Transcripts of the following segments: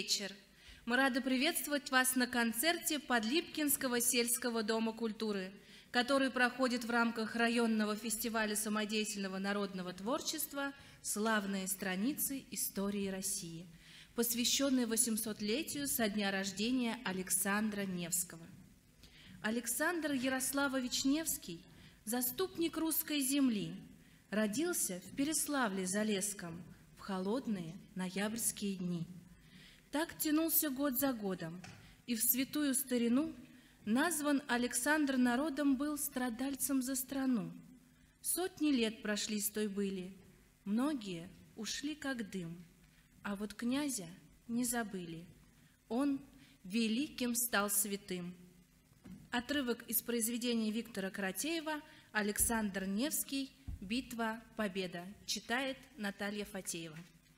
вечер. Мы рады приветствовать вас на концерте Подлипкинского сельского дома культуры, который проходит в рамках районного фестиваля самодеятельного народного творчества «Славные страницы истории России», посвященный 800-летию со дня рождения Александра Невского. Александр Ярославович Невский, заступник русской земли, родился в Переславле-Залесском в холодные ноябрьские дни. Так тянулся год за годом, и в святую старину назван Александр народом был страдальцем за страну. Сотни лет прошли с той были, многие ушли как дым, а вот князя не забыли. Он великим стал святым. Отрывок из произведения Виктора Каратеева «Александр Невский. Битва. Победа». Читает Наталья Фатеева.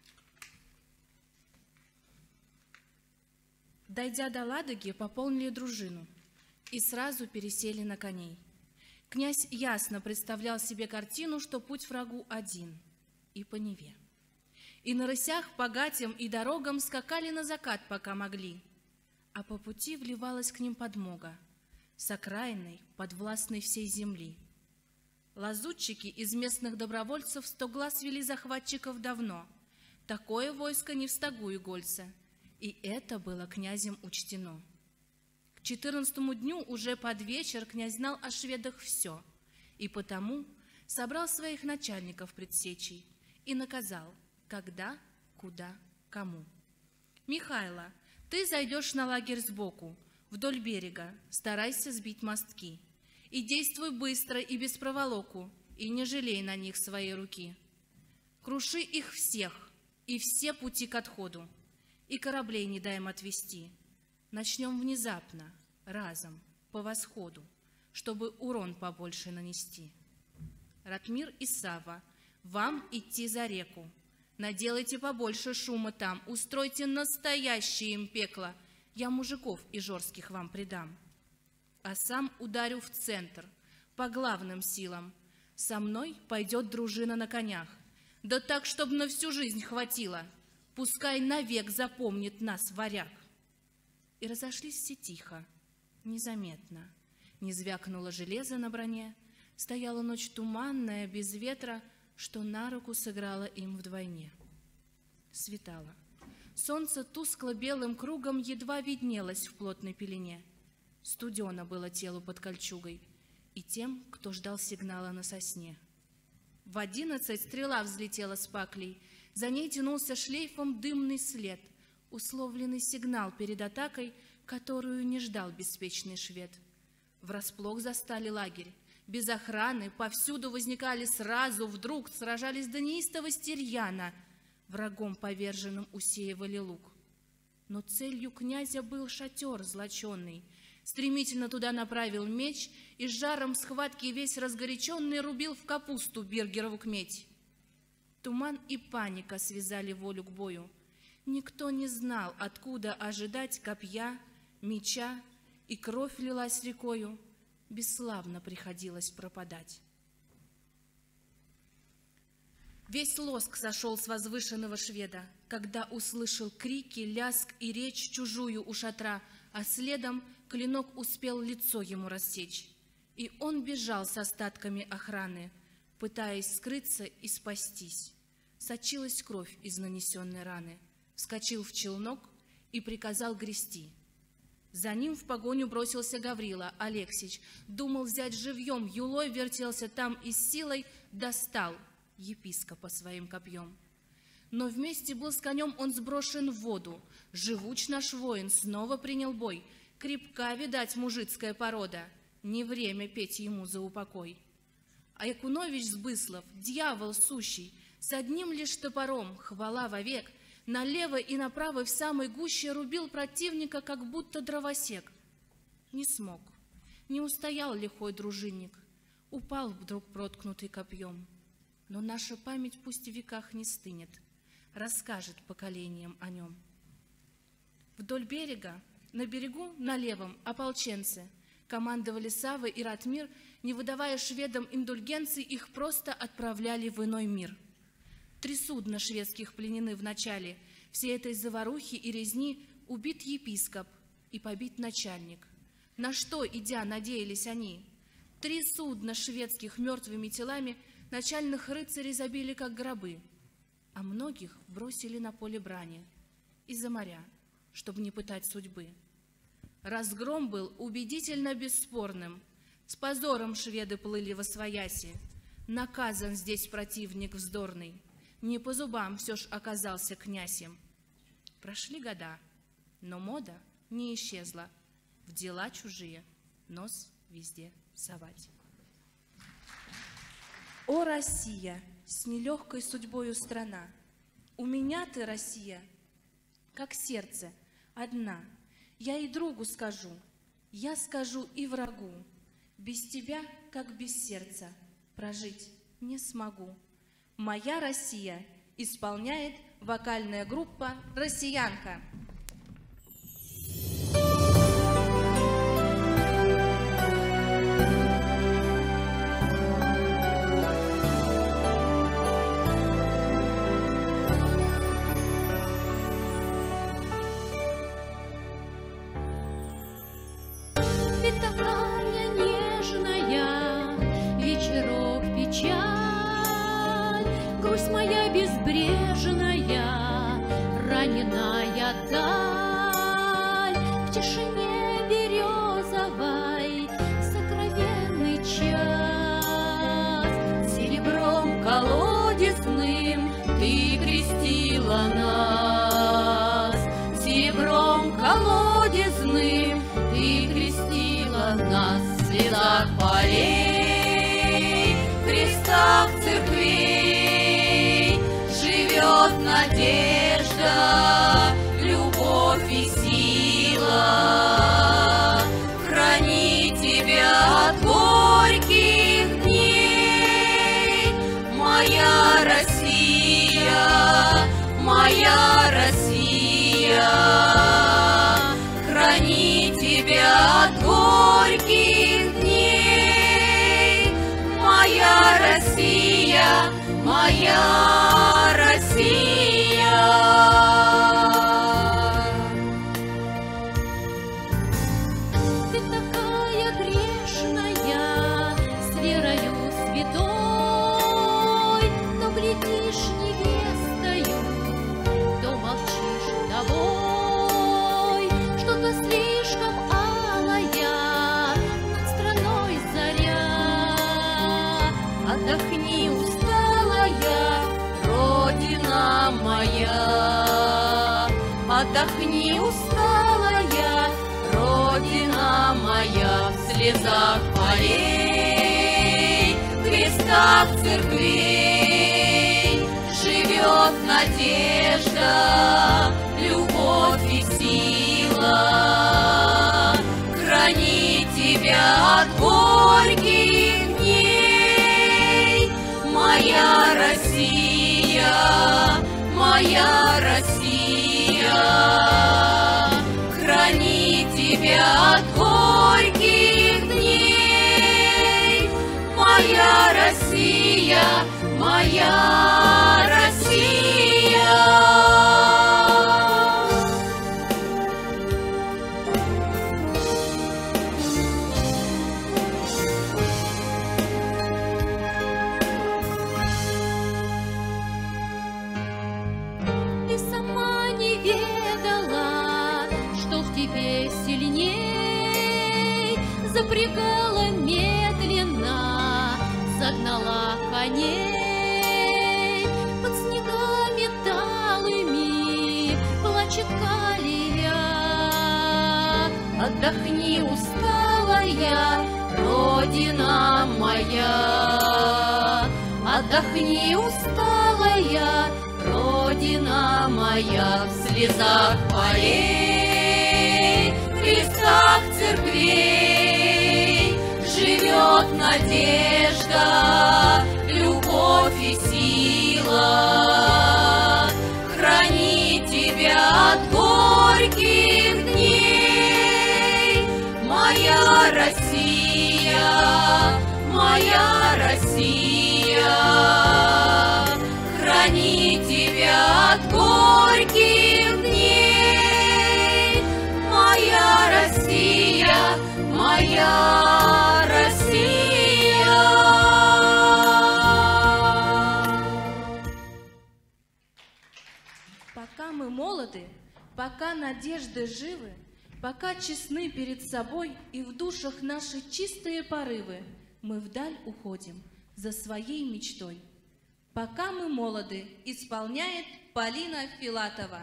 Дойдя до Ладоги, пополнили дружину и сразу пересели на коней. Князь ясно представлял себе картину, что путь врагу один и по Неве. И на рысях по гатям и дорогам скакали на закат, пока могли, а по пути вливалась к ним подмога с окраинной, подвластной всей земли. Лазутчики из местных добровольцев 100 глаз вели захватчиков давно. Такое войско не в стогу игольца, и это было князем учтено. К 14-му дню уже под вечер князь знал о шведах все, и потому собрал своих начальников предсечей и наказал, когда, куда, кому. «Михайло, ты зайдешь на лагерь сбоку, вдоль берега, старайся сбить мостки. И действуй быстро и без проволоку, и не жалей на них своей руки. Круши их всех, и все пути к отходу, и кораблей не дай им отвести. Начнем внезапно, разом, по восходу, чтобы урон побольше нанести. Ратмир и Савва, вам идти за реку. Наделайте побольше шума там, устройте настоящее им пекло. Я мужиков ижорских вам придам. А сам ударю в центр, по главным силам. Со мной пойдет дружина на конях. Да так, чтобы на всю жизнь хватило. Пускай навек запомнит нас варяг». И разошлись все тихо, незаметно. Не звякнуло железо на броне, стояла ночь туманная, без ветра, что на руку сыграло им вдвойне. Светало. Солнце тускло белым кругом едва виднелось в плотной пелене. Студено было телу под кольчугой и тем, кто ждал сигнала на сосне. В 11 стрела взлетела с паклей, за ней тянулся шлейфом дымный след, условленный сигнал перед атакой, которую не ждал беспечный швед. Врасплох застали лагерь, без охраны, повсюду возникали сразу, вдруг сражались до неистовости рьяно, врагом поверженным усеивали лук. Но целью князя был шатер злоченный. Стремительно туда направил меч, и с жаром схватки весь разгоряченный рубил в капусту Биргерову кметь. Туман и паника связали волю к бою. Никто не знал, откуда ожидать копья, меча, и кровь лилась рекою. Бесславно приходилось пропадать. Весь лоск сошел с возвышенного шведа, когда услышал крики, лязг и речь чужую у шатра, а следом клинок успел лицо ему рассечь. И он бежал с остатками охраны, пытаясь скрыться и спастись. Сочилась кровь из нанесенной раны, вскочил в челнок и приказал грести. За ним в погоню бросился Гаврила Алексич, думал взять живьем, юлой вертелся там и с силой достал епископа своим копьем. Но вместе был с конем он сброшен в воду. Живуч наш воин снова принял бой. Крепка, видать, мужицкая порода. Не время петь ему за упокой. А Якунович Сбыслов, дьявол сущий, с одним лишь топором, хвала вовек, налево и направо в самой гуще рубил противника, как будто дровосек. Не смог, не устоял лихой дружинник, упал вдруг проткнутый копьем. Но наша память пусть в веках не стынет, расскажет поколениям о нем. Вдоль берега, на берегу, на левом, ополченцы командовали Савва и Ратмир, не выдавая шведам индульгенций, их просто отправляли в иной мир. 3 судна шведских пленены в начале всей этой заварухи и резни, убит епископ и побит начальник. На что, идя, надеялись они? 3 судна шведских мертвыми телами начальных рыцарей забили, как гробы, а многих бросили на поле брани из-за моря, чтобы не пытать судьбы. Разгром был убедительно бесспорным, с позором шведы плыли восвояси. Наказан здесь противник вздорный, не по зубам все ж оказался князем. Прошли года, но мода не исчезла, в дела чужие нос везде совать. О, Россия, с нелегкой судьбою страна, у меня ты, Россия, как сердце, одна. Я и другу скажу, я скажу и врагу, без тебя, как без сердца, прожить не смогу. Моя Россия исполняет вокальная группа «Россиянка». Ты такая нежная, вечерок печаль, грусть моя безбрежная, раненая даль, в тишине березовой сокровенный час, серебром колодезным ты крестила нас, серебром колодезным ты крестила нас, в слезах полей, в крестах церквей живет надежда, любовь и сила. Храни тебя от горьких дней, моя Россия, моя Россия. Храни тебя от горьких дней, моя Россия, моя Россия. Ты такая грешная, с верою святой, то глядишь невестою, то молчишь вдовой, что-то слишком алая, над страной заря. Отдохни, усталая Родина моя, отдохни, усталая Родина моя, в слезах полей, в крестах церквей живет надежда, любовь и сила. Храни тебя от горьких дней, моя Россия, моя Россия. Храни тебя от горьких дней, моя Россия, моя Россия. Ты сама не ведала, что в тебе сильней, запрягала медленно, загнала коней, под снегами талыми плачет калия. Отдохни, усталая Родина моя, отдохни, усталая Родина моя, в слезах полей, в крестах церквей живет надежда, любовь и сила. Храни тебя от горьких дней, моя Россия, моя Россия. Храни тебя от горьких дней, моя Россия, моя Россия. Пока мы молоды, пока надежды живы, пока честны перед собой и в душах наши чистые порывы, мы вдаль уходим за своей мечтой. Пока мы молоды, исполняет Полина Филатова.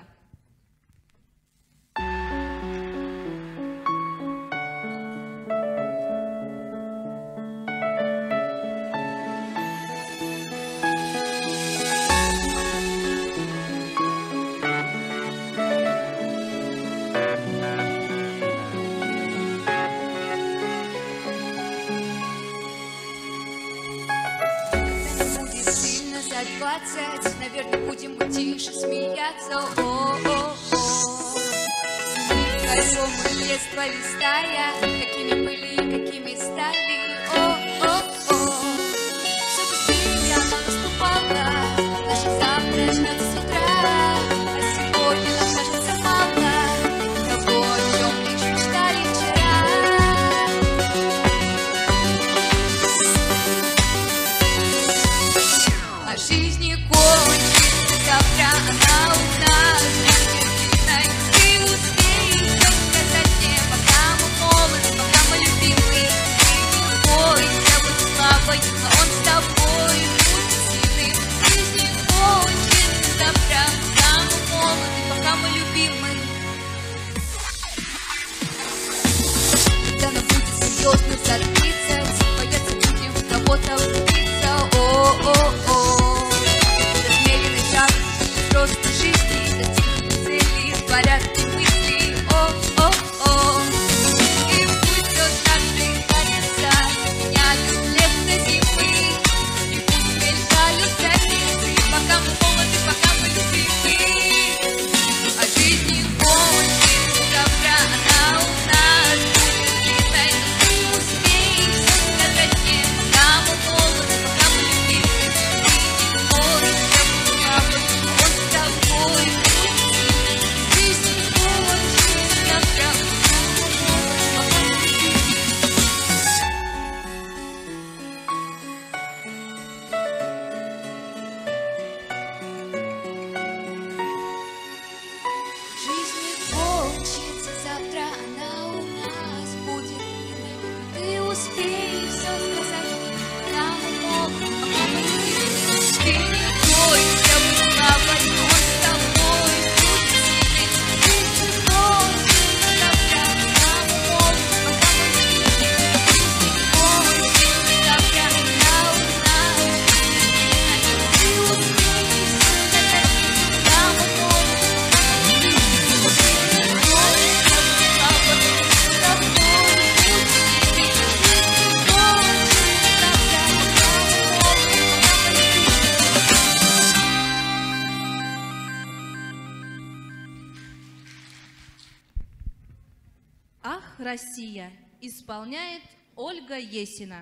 За 20, наверное, будем тише смеяться. О-о-о. Альбом детства листая, какими были и какими стали. О-о-о. Все быстрее она наступала, наше завтра ждет с утра. А сегодня нам кажется мало того, о чем лишь мечтали вчера. А жизни кончится завтра, она у нас будет длинной. Ты успей все сказать мне, пока мы молоды, пока мы любимы. Ты не бойся быть слабой, а он с тобой будет сильным. Жизни кончится завтра, пока мы молоды, пока мы любимы. Когда нам будет серьезно за 30, бояться будем кого-то влюбиться. О-о-о. Размеренный шаг, просто жизни, достигнуть цели, в порядке мысли. О-о-о. И пусть все так же кажется, меняют лет до зимы. И пусть мелькают границы, пока мы молоды, пока мы любимы. А жизни кончится завтра, она у нас будет длинной. Но ты успей все сказать мне, пока мы молоды, пока мы любимы. Ты не бойся быть слабой, он с тобой будет сильным. Жизнь кончится завтра, пока мы молоды, пока мы любимы. Жизнь не кончится завтра, она у нас будет длинной. Ты успей все сказать, пока мы молоды, пока мы любимы. Ты не бойся быть слабой, он с тобой будет сильным. Жизнь не кончится завтра, пока мы молоды, пока мы любимы. Жизнь не кончится завтра, она у нас будет длинной. Ты успей все сказать, пока мы молоды, пока мы любимы. «Ах, Россия» исполняет Ольга Есина.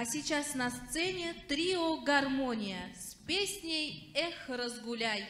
сейчас на сцене трио «Гармония» с песней «Эх, разгуляй».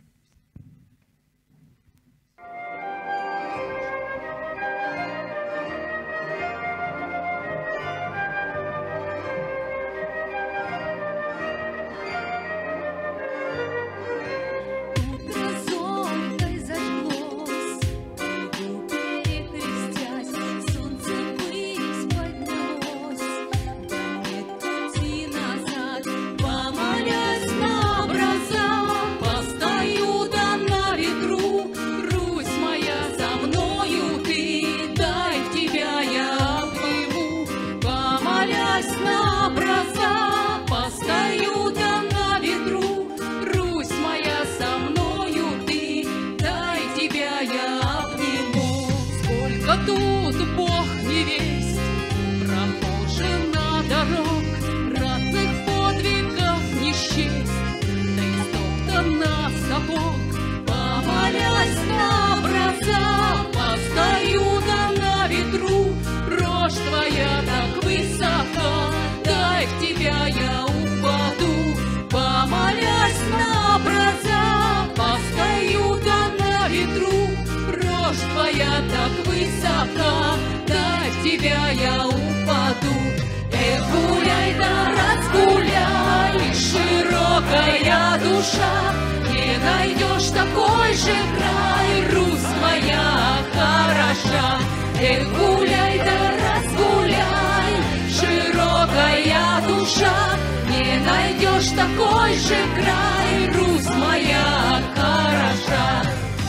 Тут Бог невесть, прохожим на дорог, ратных подвигов не счесть, да и стоптан сапог. Помолясь на образа, постою да на ветру, рожь твоя так высока, дай в тебя я упаду. Помолясь на образа, постою да на ветру, рожь твоя так высока, дай в тебя я упаду. Эх, гуляй да разгуляй, широкая душа, не найдешь такой же край, Русь моя хороша. Эх, гуляй да разгуляй, широкая душа, не найдешь такой же край, Русь моя хороша.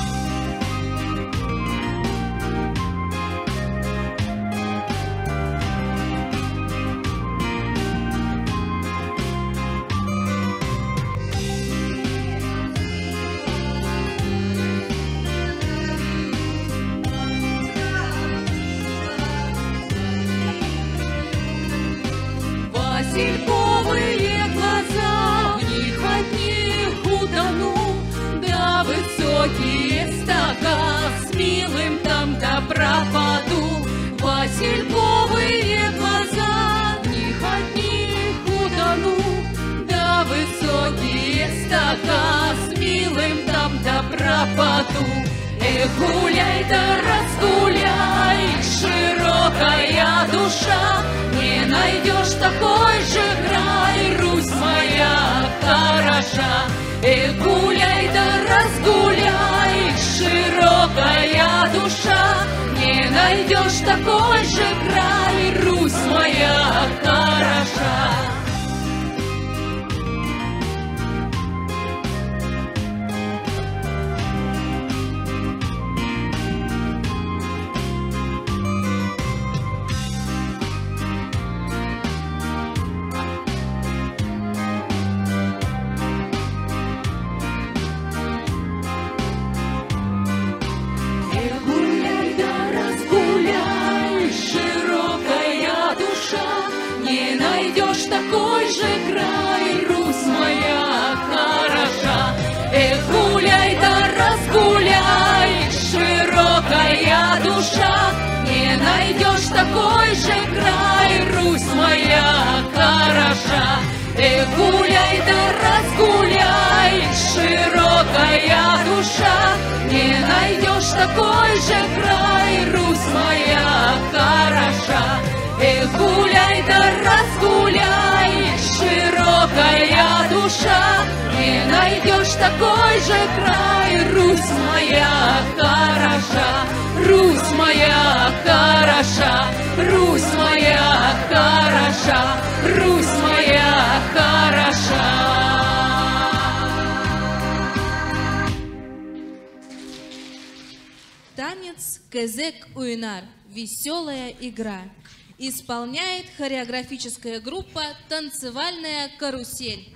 Васильковые глаза, в них одних утону, да высокие стога, с милым там да пропаду. Васильковые глаза, в них одних утону, да высокие стога, с милым там да пропаду. Эх, гуляй да разгуляй, широкая душа, не найдешь такой же край, Русь моя хороша. Эх, гуляй да разгуляй, широкая душа, не найдешь такой же край, Русь моя хороша. Такой же край, Русь моя хороша. Эх, гуляй да разгуляй, широкая душа, не найдешь такой же край, Русь моя хороша. Эх, гуляй да разгуляй, широкая душа, не найдешь такой же край, Русь моя хороша. Эх, гуляй да разгуляй, широкая душа, не найдешь такой же край, Русь моя хороша, Русь моя хороша, Русь моя хороша, Русь моя хороша. Танец кезек-уйнар. Веселая игра. Исполняет хореографическая группа «Танцевальная карусель».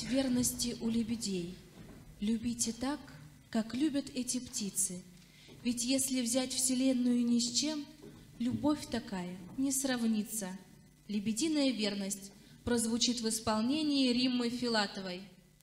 верности у лебедей. Любите так, как любят эти птицы. Ведь если взять вселенную ни с чем, любовь такая не сравнится. «Лебединая верность» прозвучит в исполнении Риммы Филатовой.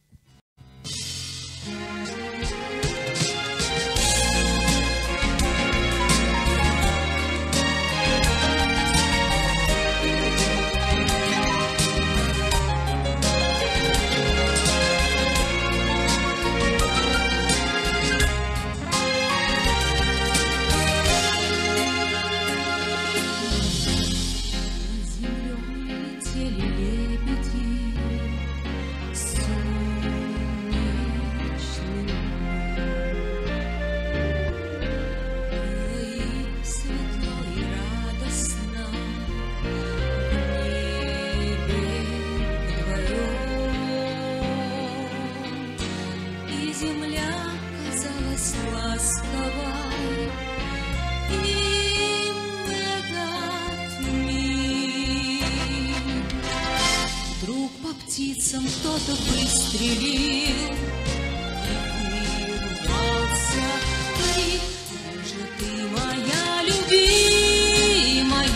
Кто-то выстрелил, и вырвался крик: «Где же ты, моя любимая?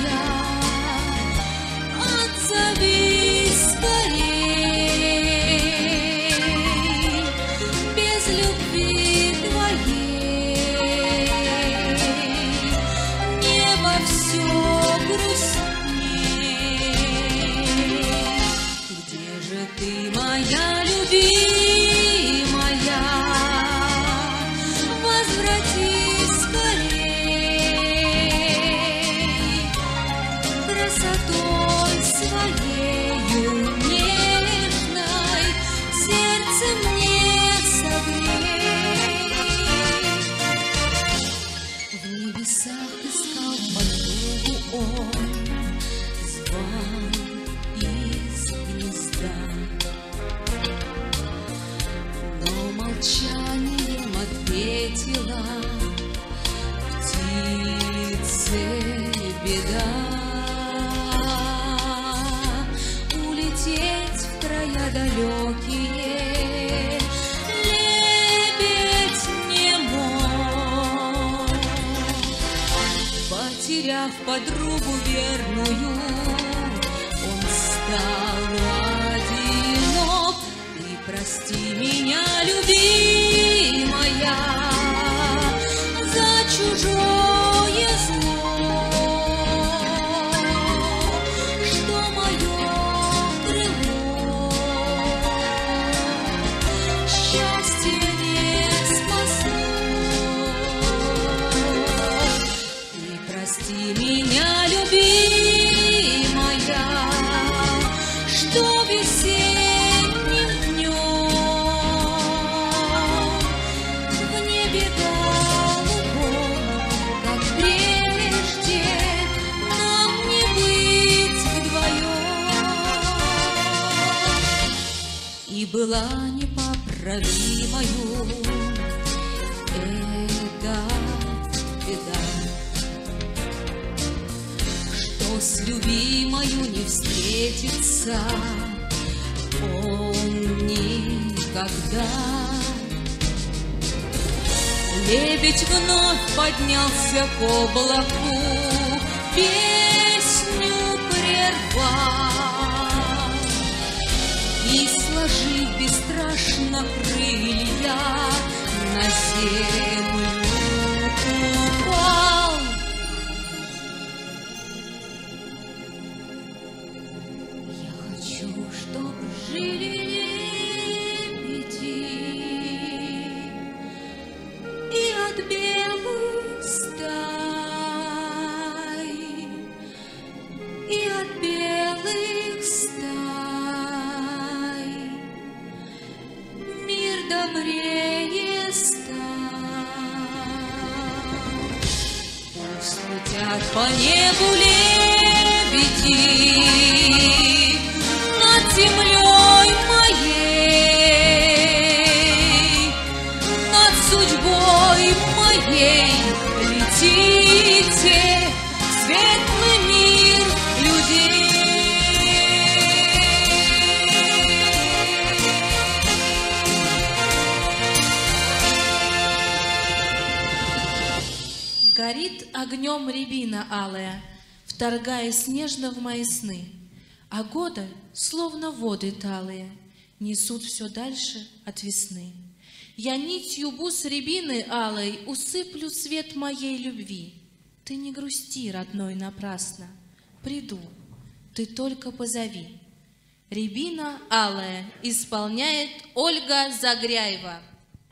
Отзовись скорей! Без любви твоей небо все грустней. Где же ты, моя любимая, возвратись скорей, красотой своею нежной сердце мне согрей». В небесах искал подругу он, звал из гнезда, но молчанием ответила птице беда. Улететь в края далекие лебедь не мог. Потеряв подругу верную, он стал одинок. Ты прости меня, любимая, за чужое зло, что мое крыло счастье не спасло. Ты прости меня, любимая, что весенним днем в небе голубом, как прежде, нам не быть вдвоем. И была непоправимою эта беда, что с любимою не встретится он никогда. Лебедь вновь поднялся к облаку, песню прервал и, сложив бесстрашно крылья, на землю упал. Я хочу, чтоб жили лебеди и от белых стай, и от белых стай мир добрее стал. Пусть летят по небу лебеди над землей моей, над судьбой моей. Летите в светлый мир людей. Горит огнем рябина алая, вторгаясь нежно в мои сны, а годы, словно воды талые, несут все дальше от весны. Я нитью бус рябины алой усыплю свет моей любви. Ты не грусти, родной, напрасно, приду, ты только позови. Рябина алая исполняет Ольга Загряева.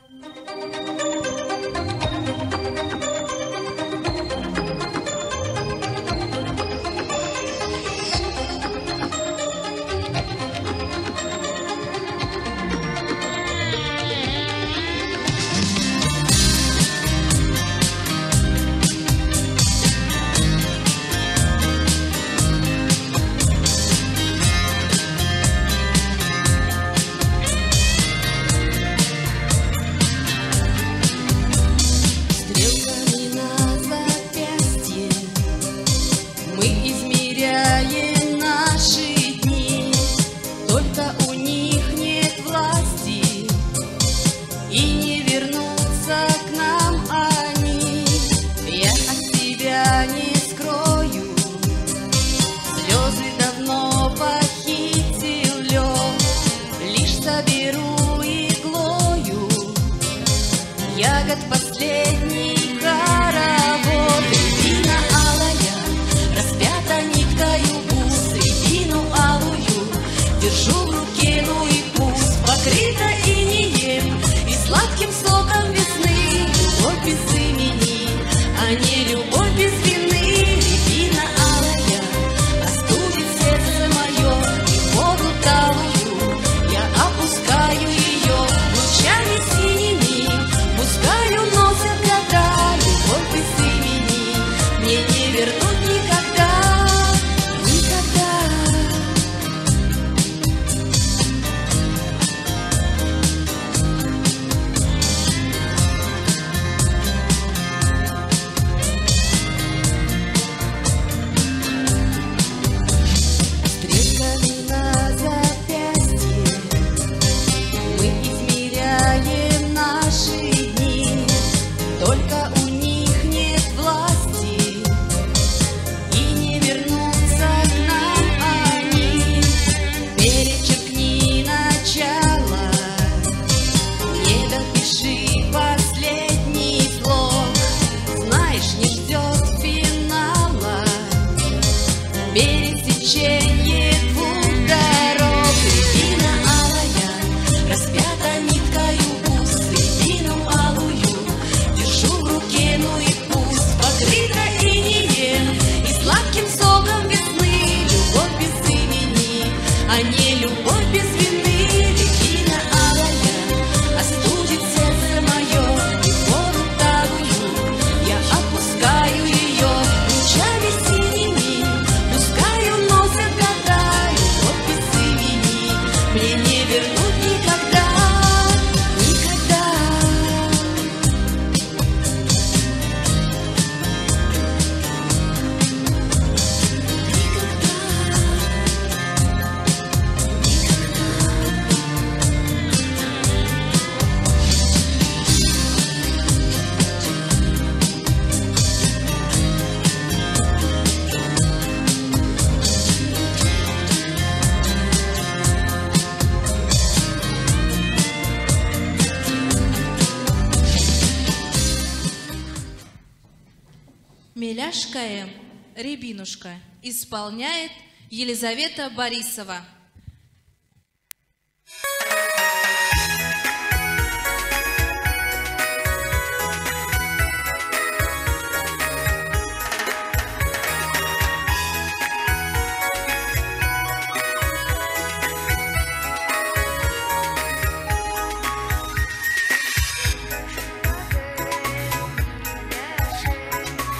Миляшка М, Рябинушка исполняет Елизавета Борисова.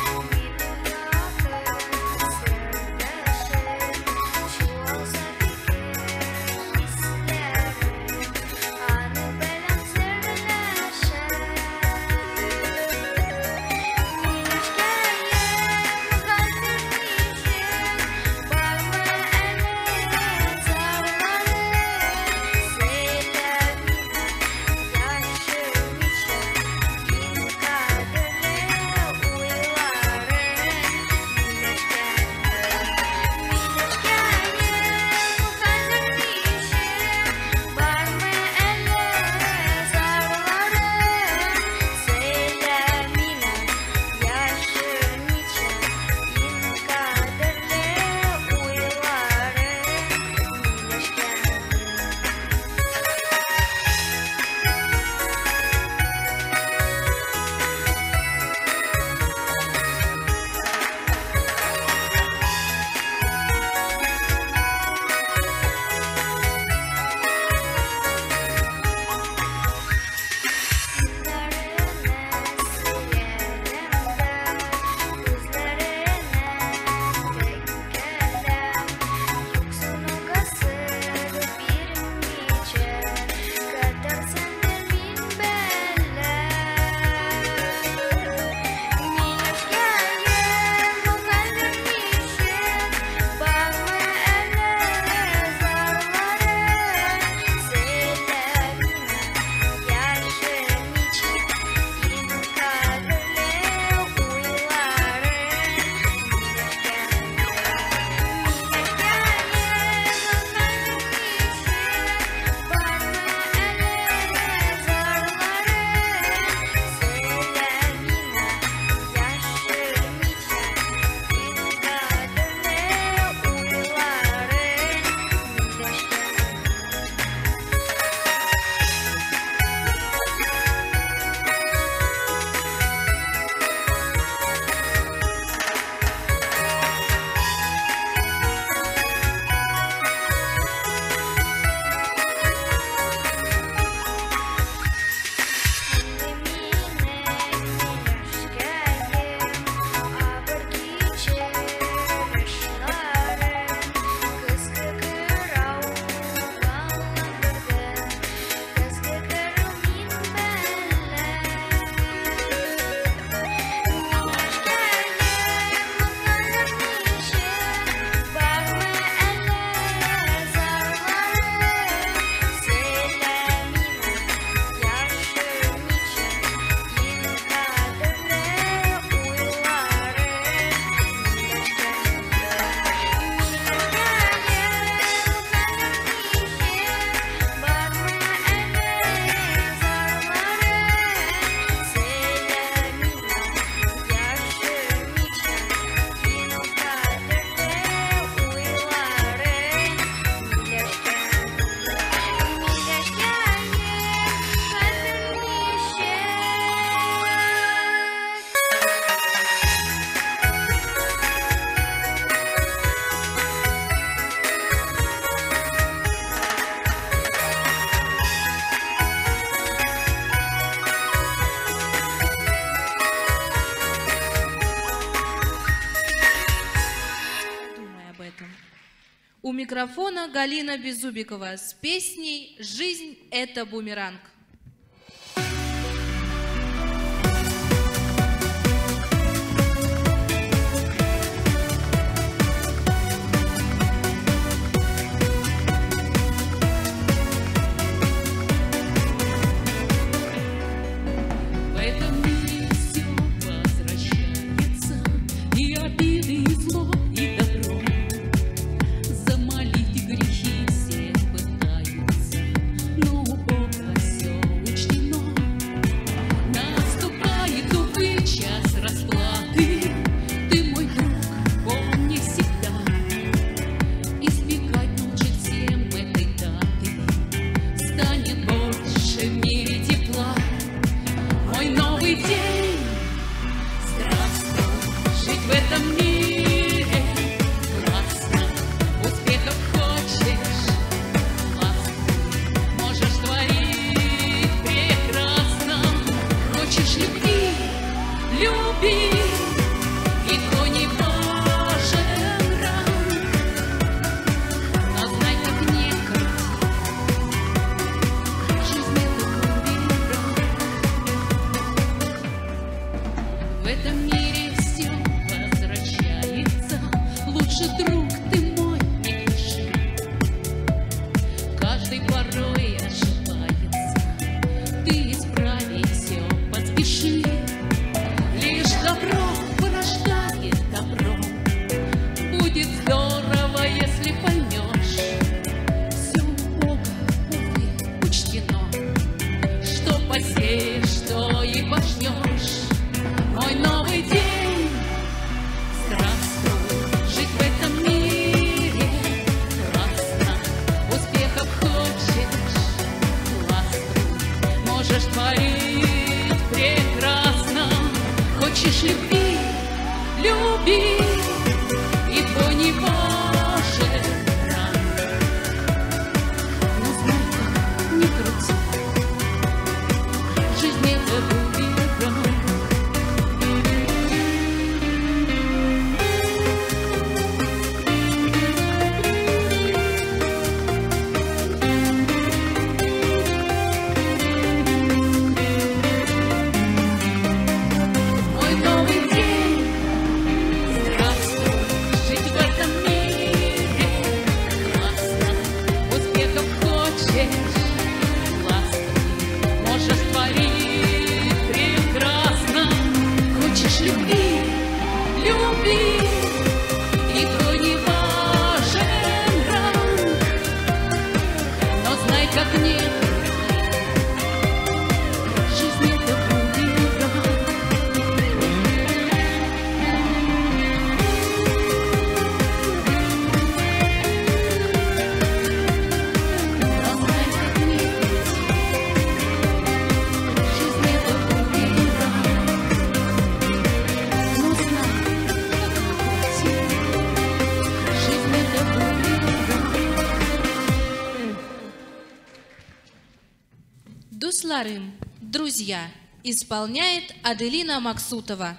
Serdecznie, микрофона Галина Беззубикова с песней «Жизнь – это бумеранг». Дусларым, друзья, исполняет Аделина Максутова.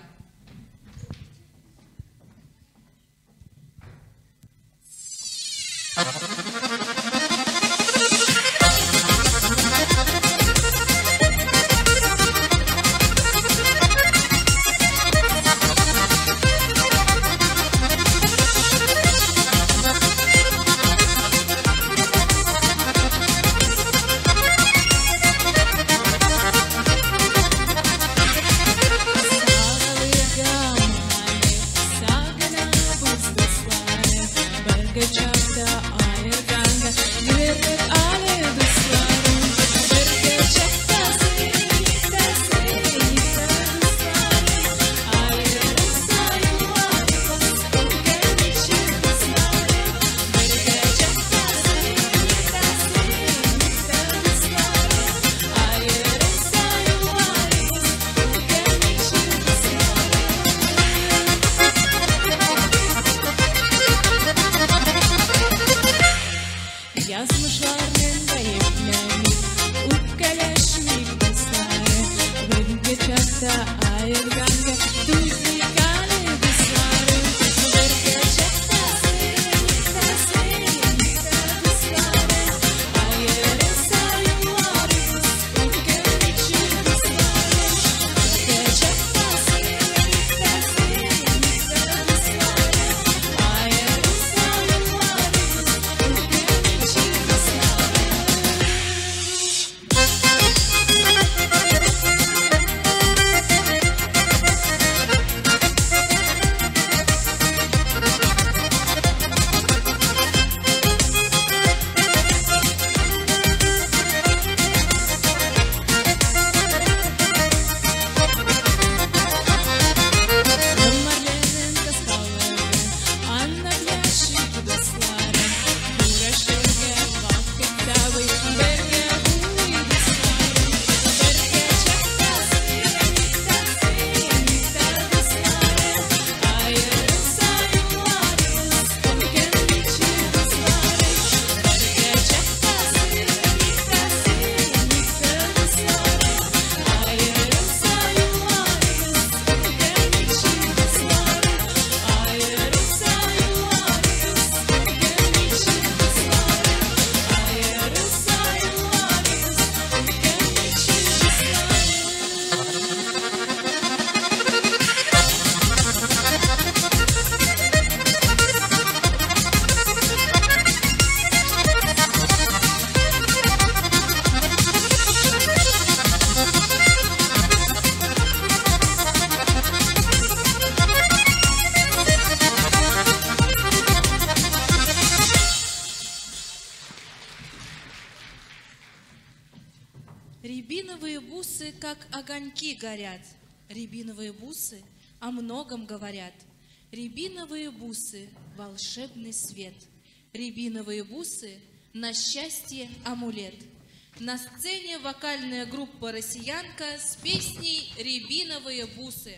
как огоньки горят. Рябиновые бусы о многом говорят. Рябиновые бусы — волшебный свет. Рябиновые бусы — на счастье амулет. На сцене вокальная группа «Россиянка» с песней «Рябиновые бусы».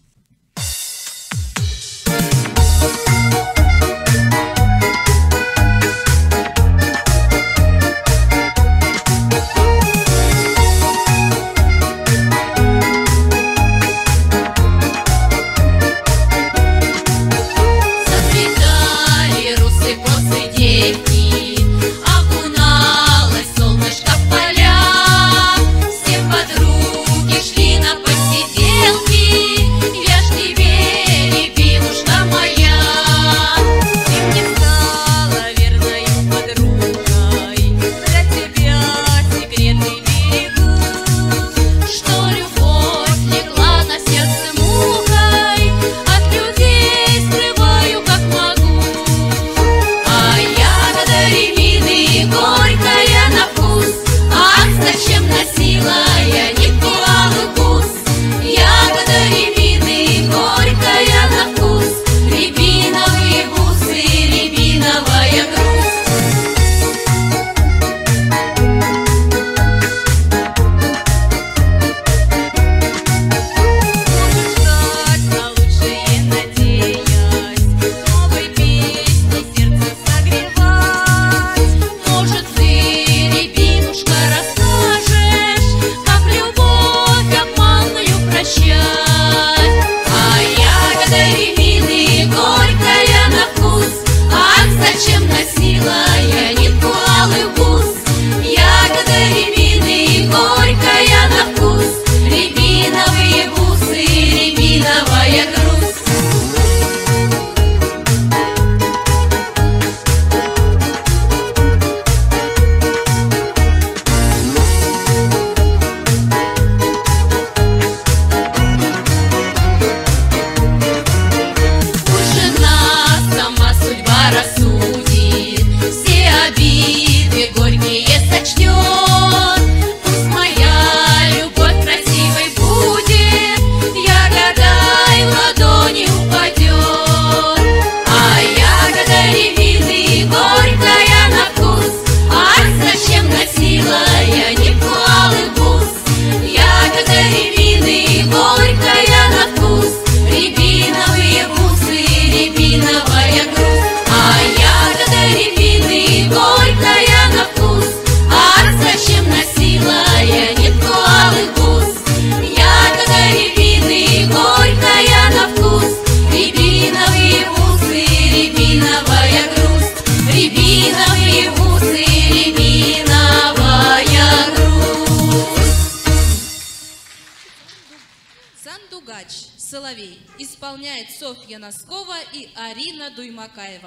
Сандугач, Соловей. Исполняет Софья Носкова и Арина Дуймакаева.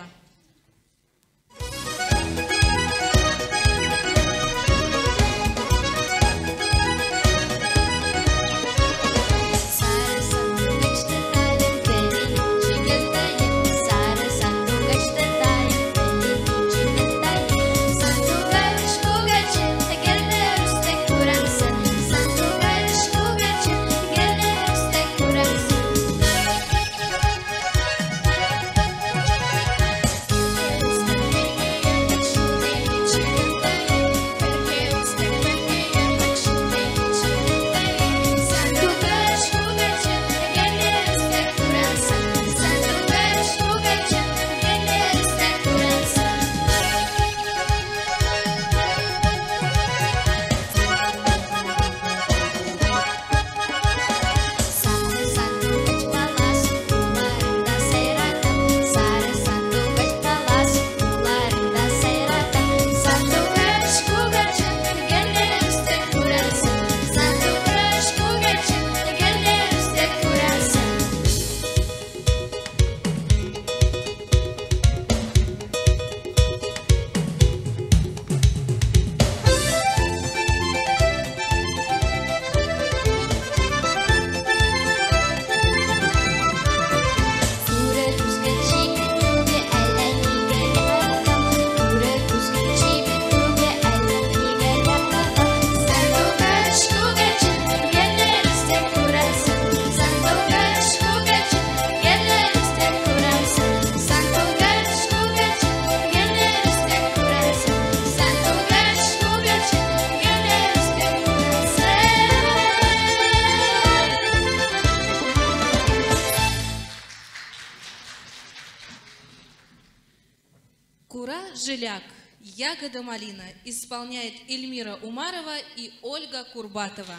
«Жиляк», «Ягода малина» исполняет Эльмира Умарова и Ольга Курбатова.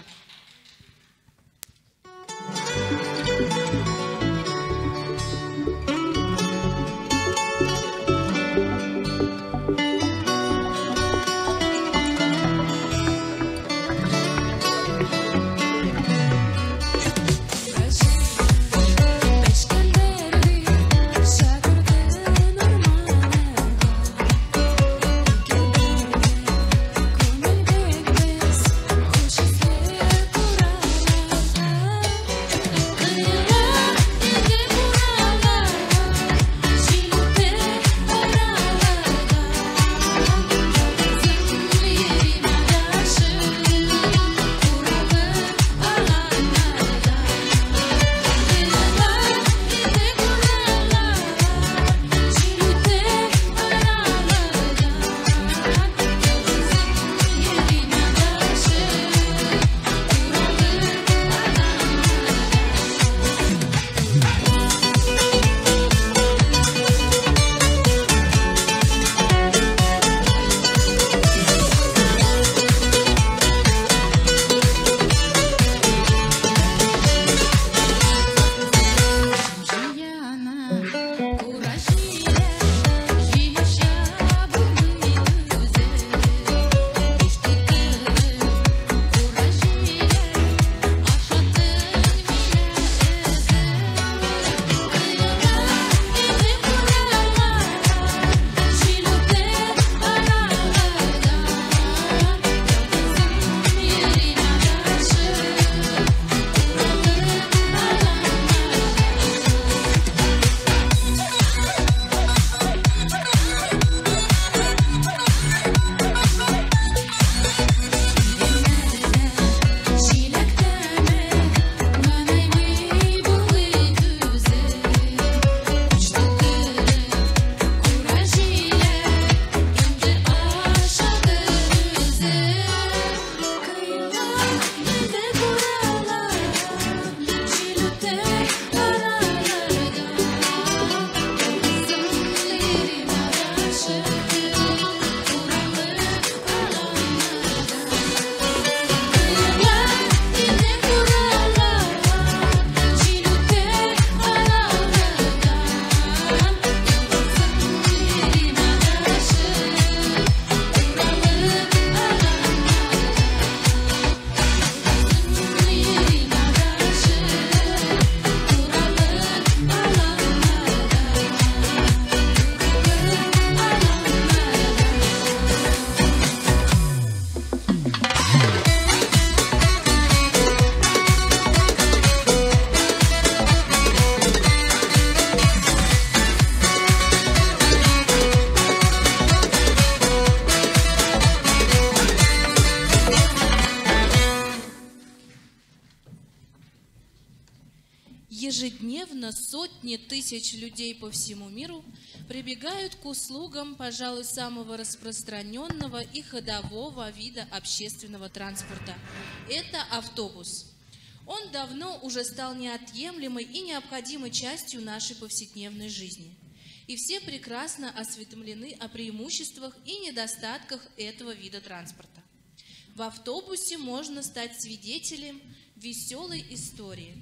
Ежедневно сотни тысяч людей по всему миру прибегают к услугам, пожалуй, самого распространенного и ходового вида общественного транспорта. Это автобус. Он давно уже стал неотъемлемой и необходимой частью нашей повседневной жизни. И все прекрасно осведомлены о преимуществах и недостатках этого вида транспорта. В автобусе можно стать свидетелем веселой истории.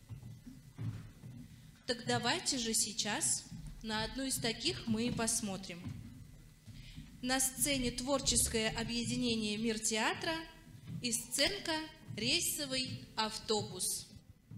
Так давайте же сейчас на одну из таких мы и посмотрим. На сцене творческое объединение «Мир театра» и сценка «Рейсовый автобус».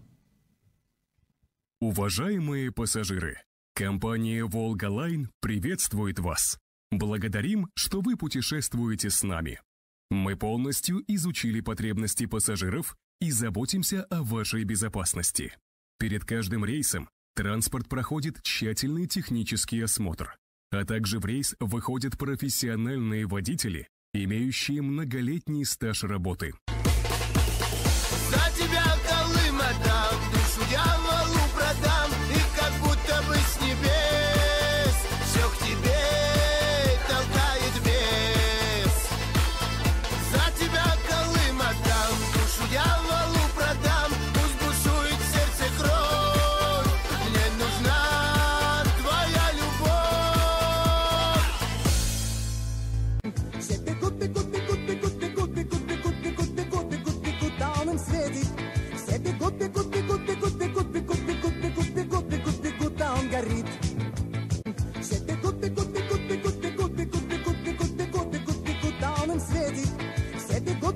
Уважаемые пассажиры, компания «Волга-Лайн» приветствует вас. Благодарим, что вы путешествуете с нами. Мы полностью изучили потребности пассажиров и заботимся о вашей безопасности. Перед каждым рейсом транспорт проходит тщательный технический осмотр, а также в рейс выходят профессиональные водители, имеющие многолетний стаж работы. За тебя, гута, он горит. Все бегут, гута, он им светит. Все бегут,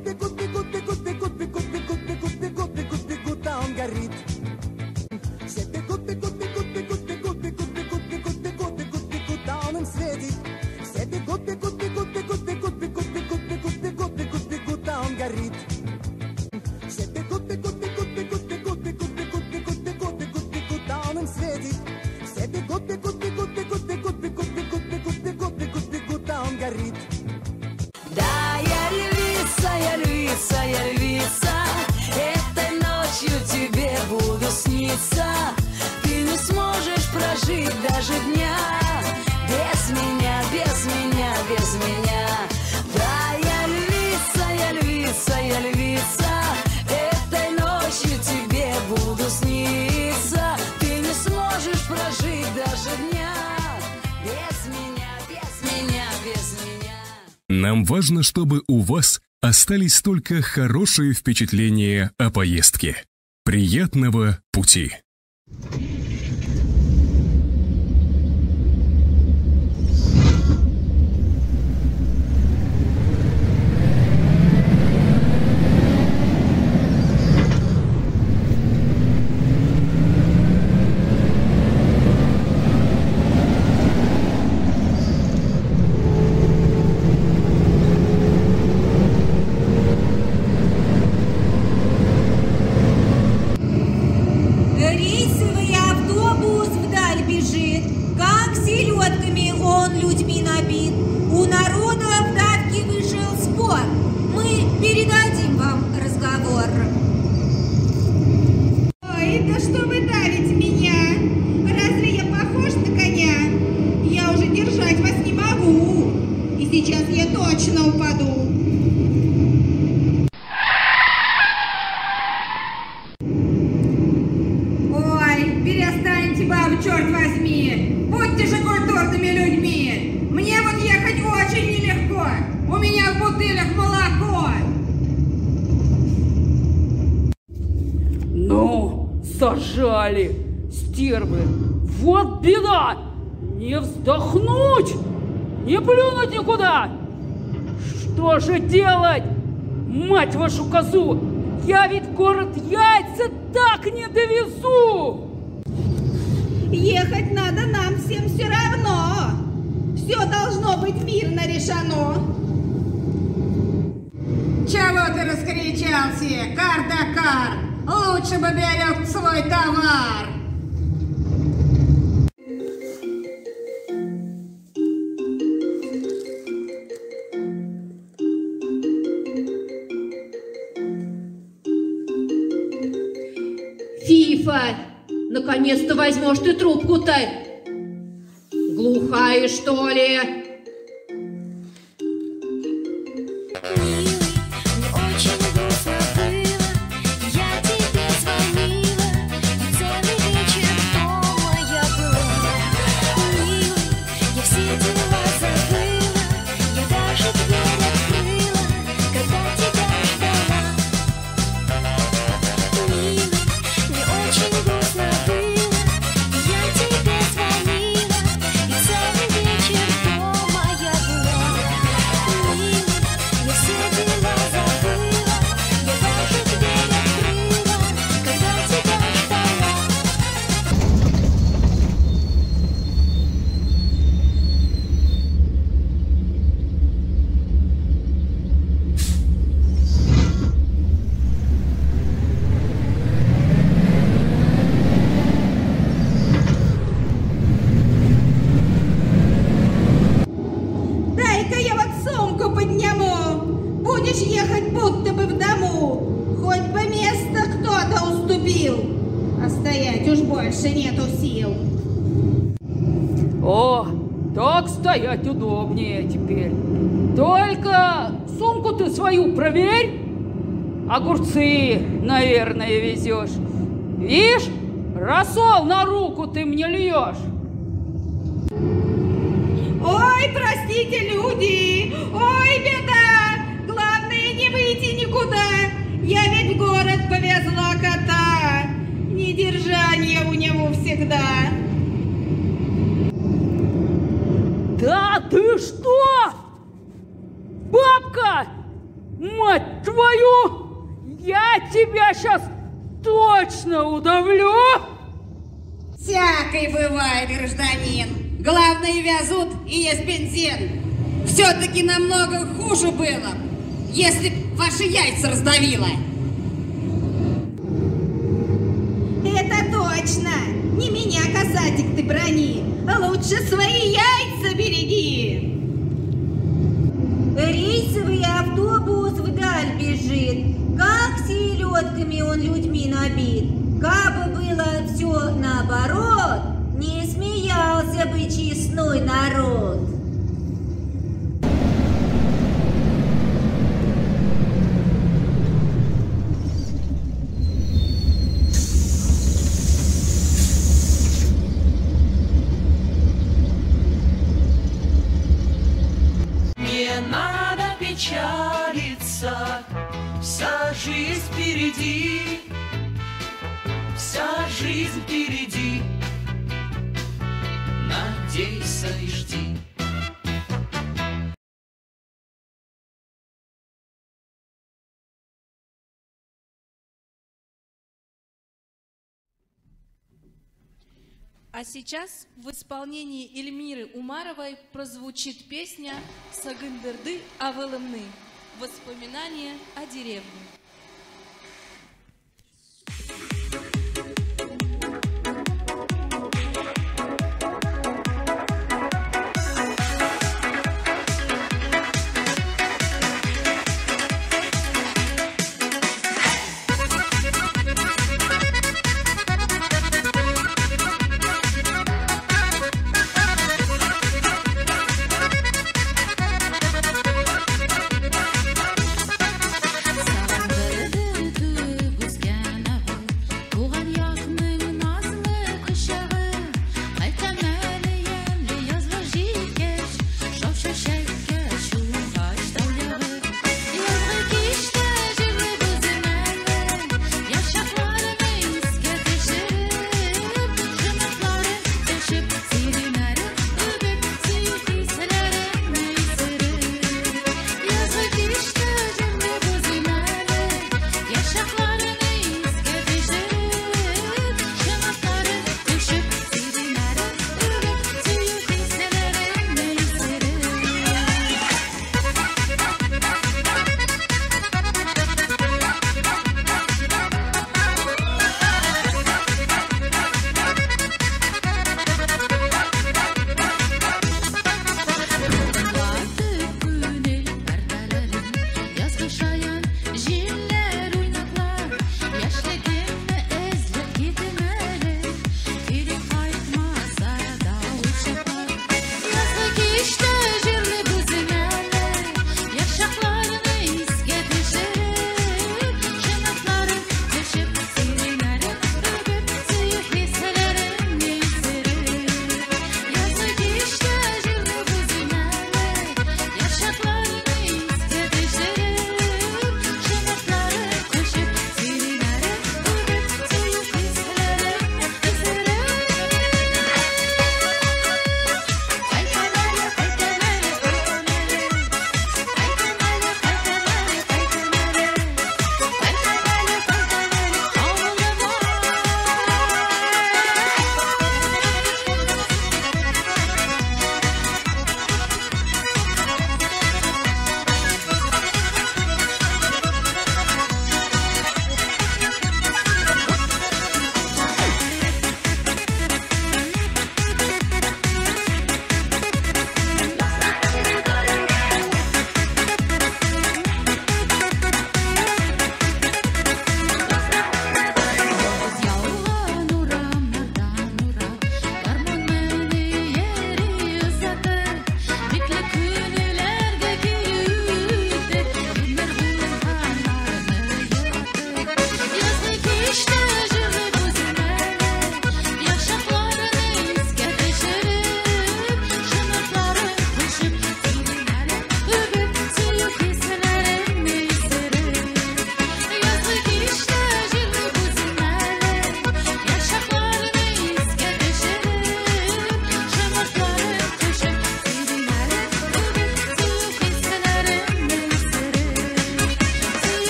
гута, он горит. Все бегут, гута, он им светит. Все бегут, гута, он горит. Все бегут, гута, он им светит. Все бегут, гута, он горит. Да, я львица, я львица, я львица. Этой ночью тебе буду сниться. Ты не сможешь прожить даже дня без меня, без меня, без меня. Да, я львица, я львица, я львица. Этой ночью тебе буду сниться. Ты не сможешь прожить даже дня без меня, без меня, без меня. Нам важно, чтобы у вас остались только хорошие впечатления о поездке. Приятного пути! Рейсовый автобус вдаль бежит, как селедками он людьми набит. У народа в давке вышел спор, мы передадим вам разговор. Ой, да что вы давите меня? Разве я похож на коня? Я уже держать вас не могу, и сейчас я точно упаду. Перестаньте, бабы, черт возьми! Будьте же культурными людьми! Мне вот ехать очень нелегко! У меня в бутылях молоко! Ну, зажали, стервы! Вот беда! Не вздохнуть! Не плюнуть никуда! Что же делать? Мать вашу козу! Я ведь в город яйца так не довезу! Ехать надо нам всем все равно. Все должно быть мирно решено. Чего ты раскричался, Кар-да-Кар? Лучше бы берег свой товар. Фифа, наконец-то возьмешь ты трубку-то. Глухая, что ли? Мне очень грустно было, я тебе звонила, и целый вечер дома я была. Милый, я все дела забыла, я даже дверь открыла, когда тебя ждала. Милый, мне очень грустно было, я тебе звонила, и целый вечер дома я была. Милый, я все дела забыла, я даже дверь открыла, когда тебя ждала. Дай-ка я вот сумку подниму. Будешь ехать будто бы в дому. Хоть бы место кто-то уступил. А стоять уж больше нету сил. О, так стоять удобнее теперь. Только сумку ты свою проверь. Огурцы, наверное, везешь. Видишь, рассол на руку ты мне льешь. Ой, простите, люди! Ой, беда! Главное, не выйти никуда! Я ведь в город повезла кота! всегда. Да ты что? Бабка! Мать твою! Я тебя сейчас точно удавлю! Всякой бывает, гражданин. Главное, везут и есть бензин. Все-таки намного хуже было, если б ваши яйца раздавило. Это точно. Не меня, касатик, ты брони. Лучше свои яйца береги. Рейсовый автобус вдаль бежит. Как селедками он людьми набит. Кабы было все наоборот, не смеялся бы честной народ. Не надо печалиться, вся жизнь впереди, вся жизнь впереди. Надейся и жди. А сейчас в исполнении Эльмиры Умаровой прозвучит песня «Сагынберды Авылымны» – воспоминания о деревне.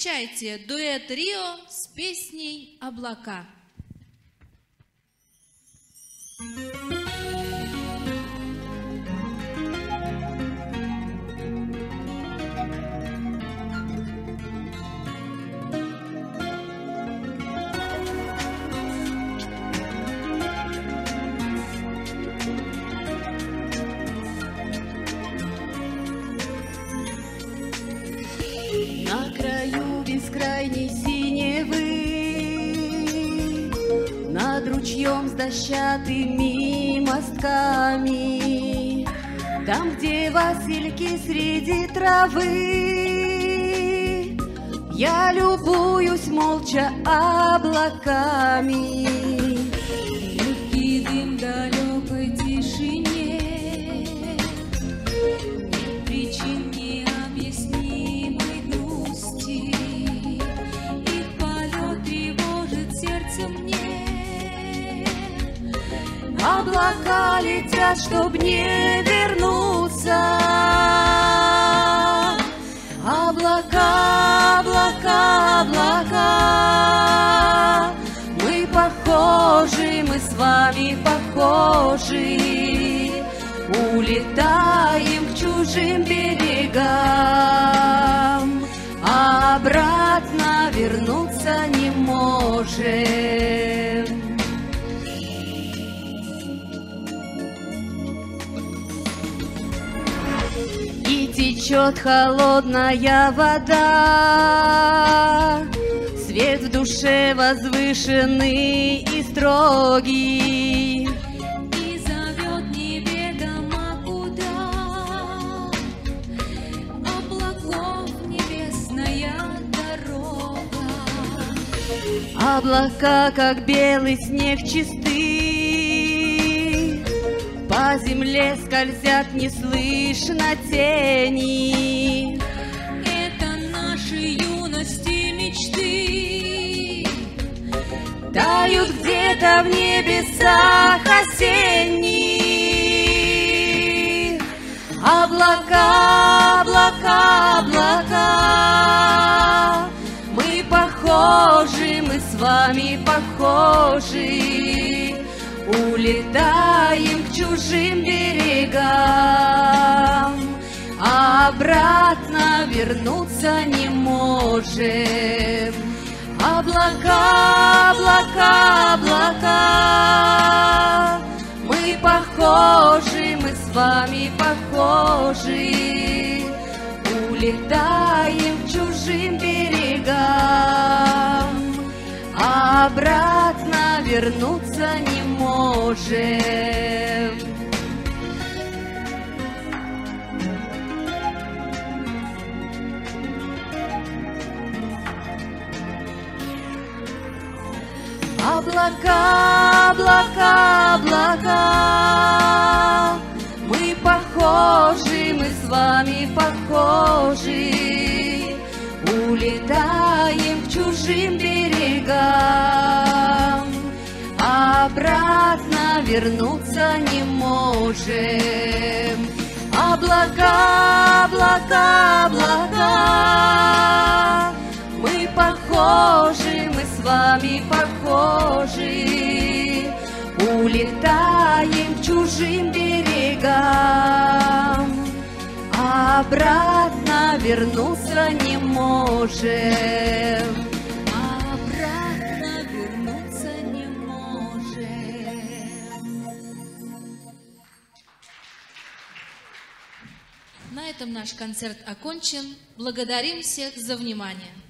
Встречайте дуэт Рио с песней «Облака». На краю бескрайней синевы, над ручьем с дощатыми мостками, там, где васильки среди травы, я любуюсь молча облаками. Легкий дым в далекой тишине, нет причин необъяснимой грусти, их полет тревожит сердце мне. Облака летят, чтоб не вернуться. Облака, облака, облака, мы похожи, мы с вами похожи, улетаем к чужим берегам, а обратно вернуться не можем. И течет холодная вода, свет в душе возвышенный и строгий, и зовет неведомо куда, облаков небесная дорога. Облака, как белый снег чистый, по земле скользят неслышно тени. Это наши юности мечты, тают где-то в небесах осенних. Облака, облака, облака, мы похожи, мы с вами похожи, улетаем к чужим берегам, а обратно вернуться не можем. Облака, облака, облака, мы похожи, мы с вами похожи, улетаем к чужим берегам, а обратно вернуться не можем. Облака, облака, облака, мы похожи, мы с вами похожи, улетаем к чужим берегам, а обратно вернуться не можем. Облака, облака, облака, мы похожи, мы с вами похожи, улетаем к чужим берегам, а обратно вернуться не можем. Обратно вернуться не можем. На этом наш концерт окончен. Благодарим всех за внимание.